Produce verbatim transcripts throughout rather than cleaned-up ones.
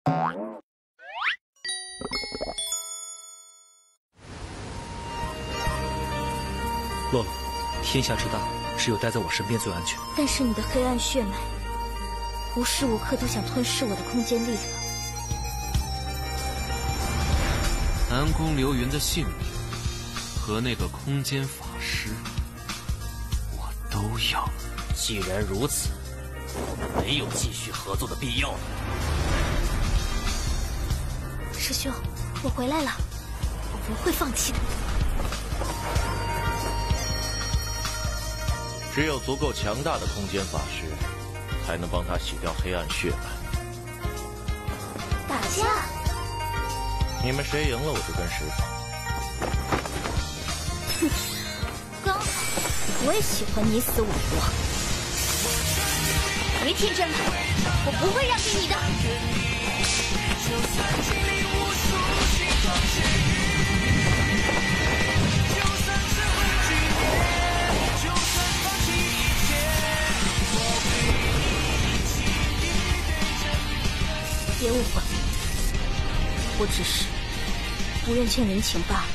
洛洛，天下之大，只有待在我身边最安全。 但是你的黑暗血脉，无时无刻都想吞噬我的空间力量。 南宫流云的性命和那个空间法师，我都要。 既然如此，没有继续合作的必要了。 师兄，我回来了，我不会放弃的。 只有足够强大的空间法师，才能帮他洗掉黑暗血脉。 打架？ 你们谁赢了，我就跟谁走。 哼，刚好，我也喜欢你死我活。别天真了，我不会让给你的。别误会，我只是不愿欠人情罢了。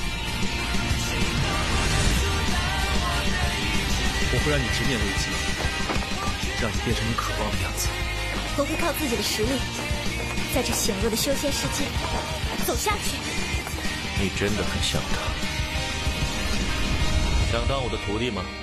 我会让你直面危机，让你变成你渴望的样子。 我会靠自己的实力，在这险恶的修仙世界走下去。 你真的很想他，想当我的徒弟吗？